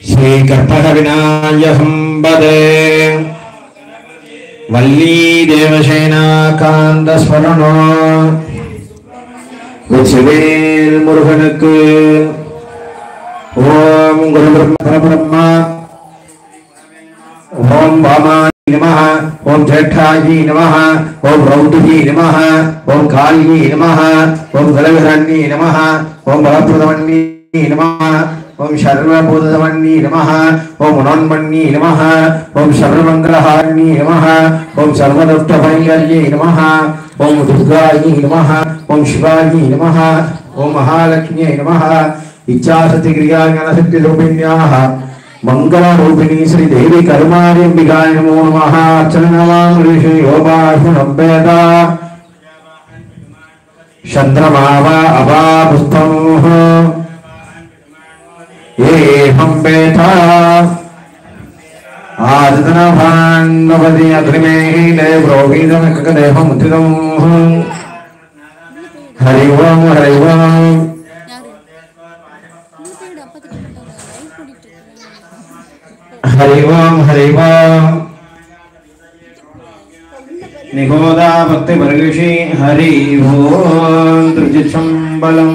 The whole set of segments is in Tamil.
श्री कर्पक विनाय संपदे वल्ली देवसेना कांत स्मरणो उच्चवेल मुरुगनुक्कु ओम गुरु ब्रह्मा ओम वामाय नमः ओम जेठाय नमः ओम रौद्री नमः ओम काली नमः ओम गलगरण्ये नमः ओम बलप्रदमन्ये नमः ओम शर्वभूतमन्ये नमः ओम मनोन्मन्ये नमः ओम सर्वमंगलहारिण्ये नमः ओम सर्वदुष्टभयहर्ये नमः ओम दुर्गाय नमः ओम शिवाय नमः ओम महालक्ष्म्यै नमः इच्छाशक्ति क्रिया ज्ञानशक्ति रूपिण्याः मंगलरूपिणी श्री देवी कर्मार्यम्बिकाय नमो नमः अर्चनवां ऋषि योपाशुनभ्यता चंद्रमावा अभा पुष्पमोह ये हम्बेता आदितनभान्नवति अग्निमेहिले ब्रोवीदमकदेहमुद्रितम् हरि ओम हरि ओम हरि ओम हरि ओम निगोदा भक्ति वर्गीषि हरि ओम त्रिजम्बलम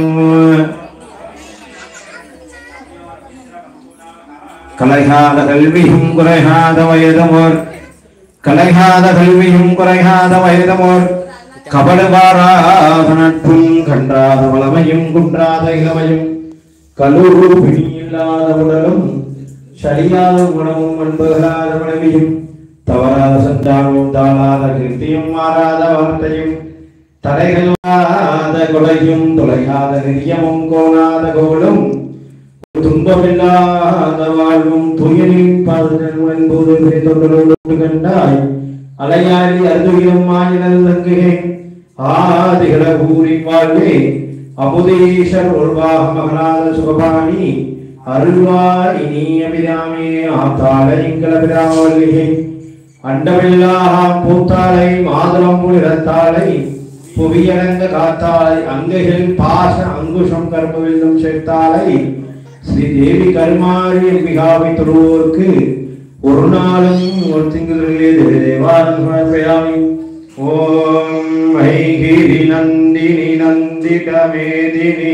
कलहाद कल्विहुं कुरहाद वयदमोर कलहाद कल्विहुं कुरहाद वयदमोर कपलवाराधनत्पुं खण्डाद वलमयं कुण्डाद इलमयं कलुरूपिणील्लाद उडलुं शरियाद गुणमुं अன்புகளாத மனைவியும் தவறாத சந்தானமும் தாளாத கீர்த்தியும் மாறாத வார்த்தையும் தடைகளாத கொலையும் தொலையாத நெறியமும் கோணாத கோலும் துன்பமில்லாத வாழ்வும் துயரின் பாதனும் என்பது பிரித்தொண்டரோடு கண்டாய் அலையாரி அருதுகிலும் மாயினல் தங்குகே ஆதிகள ஊரி வாழ்வே அபுதீஷர் உருவாக மகனாத சுகபாணி அருள்வாய் இனிய பிராமே ஆத்தாள எங்கள பிராவல்லிகை அண்டமில்லாக பூத்தாளை மாதுளம் புலிரத்தாளை புவியடங்க காத்தாளை அங்குகள் பாச அங்குஷம் கர்மவில்லும் சேர்த்தாளை श्री देवी कर्मारी मिगावी तुरोर्क उर्नालम और तिंगले देवान समर्पयामि ओम ऐगिरि नंदिनी नंदिका मेदिनी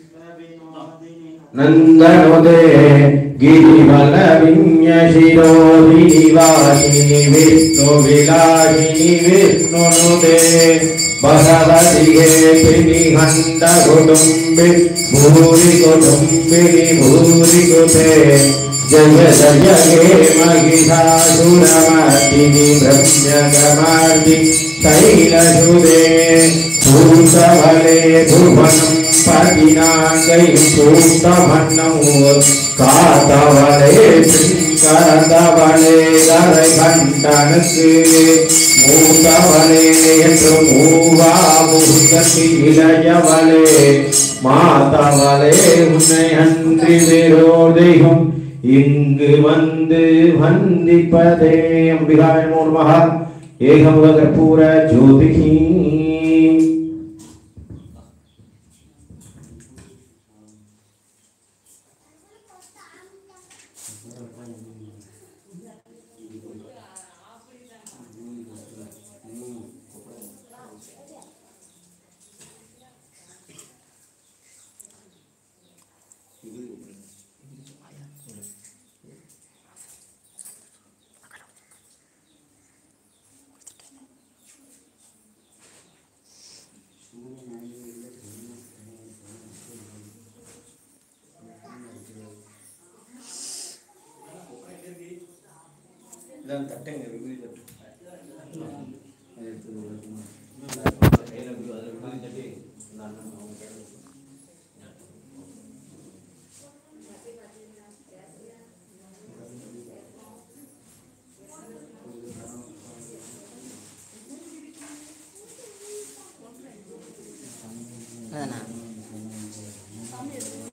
नंदनोदे गिरिवल विन्यशिरोधिनी वासिनी विष्णु विलासिनी विष्णुनुदे बहवति हे प्रिनिहंड कुटुंबे भूरि कुटुंबिनी भूरि कुटे जय जय हे महिषासुरमर्दिनी ब्रह्मकमर्दि शैलसुदे भूतबले भुवनं पतिनागै भूतभन्नौ कातवले करतवले गरघण्टनके मूतवले यत्र मूवा मुहूर्तति इलयवले मातवले उन्नयन्त्रि विरोधिहुं इंगु वंदे वंदिपदे अंबिकाय नमो नमः एकमुख कर्पूर ज्योतिः dan tadeng ya begitu jadi nanam mau mana